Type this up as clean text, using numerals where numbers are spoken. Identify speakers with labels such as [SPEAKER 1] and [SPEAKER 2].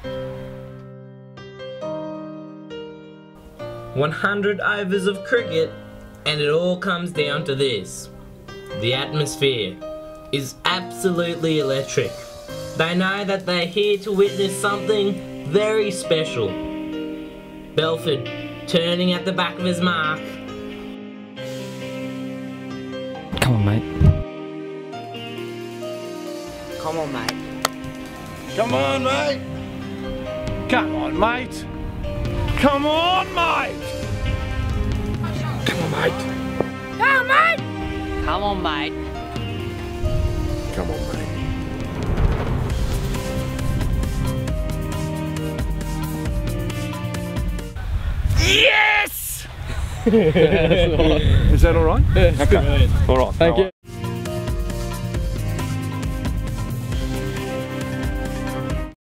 [SPEAKER 1] 100 overs of cricket, and it all comes down to this. The atmosphere is absolutely electric. They know that they're here to witness something very special. Belford turning at the back of his mark.
[SPEAKER 2] Come on, mate.
[SPEAKER 3] Come on, mate.
[SPEAKER 4] Come on, mate.
[SPEAKER 5] Come on, mate. Come on, mate.
[SPEAKER 4] Come on, mate.
[SPEAKER 3] Come on, mate. Come on, mate.
[SPEAKER 4] Come on, mate.
[SPEAKER 5] Yes! Is that all right?
[SPEAKER 2] Yeah, okay.
[SPEAKER 5] All right.
[SPEAKER 2] Thank you.